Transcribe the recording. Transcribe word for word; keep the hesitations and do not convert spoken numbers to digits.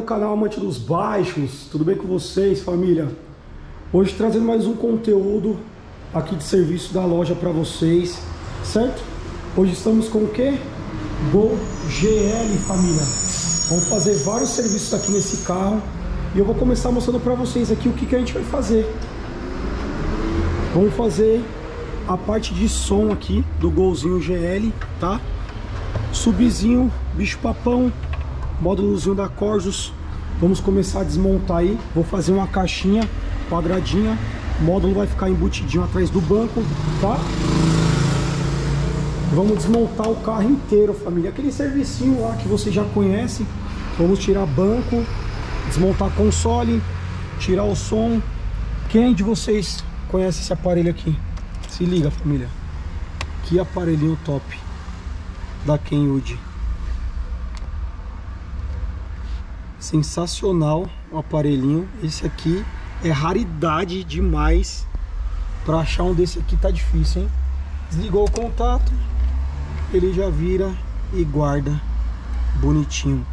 canal Amante dos Baixos, tudo bem com vocês, família? Hoje trazendo mais um conteúdo aqui de serviço da loja para vocês, certo? Hoje estamos com o que? Gol G L, família. Vamos fazer vários serviços aqui nesse carro e eu vou começar mostrando para vocês aqui o que, que a gente vai fazer. Vamos fazer a parte de som aqui do Golzinho G L, tá? Subzinho, bicho papão, módulozinho da Corsus. Vamos começar a desmontar aí. Vou fazer uma caixinha quadradinha. O módulo vai ficar embutidinho atrás do banco, tá? Vamos desmontar o carro inteiro, família. Aquele servicinho lá que você já conhece. Vamos tirar banco, desmontar console, tirar o som. Quem de vocês conhece esse aparelho aqui? Se liga, família. Que aparelhinho top da Kenwood. Sensacional o aparelhinho. Esse aqui é raridade demais. Para achar um desse aqui tá difícil, hein? Desligou o contato, ele já vira e guarda bonitinho.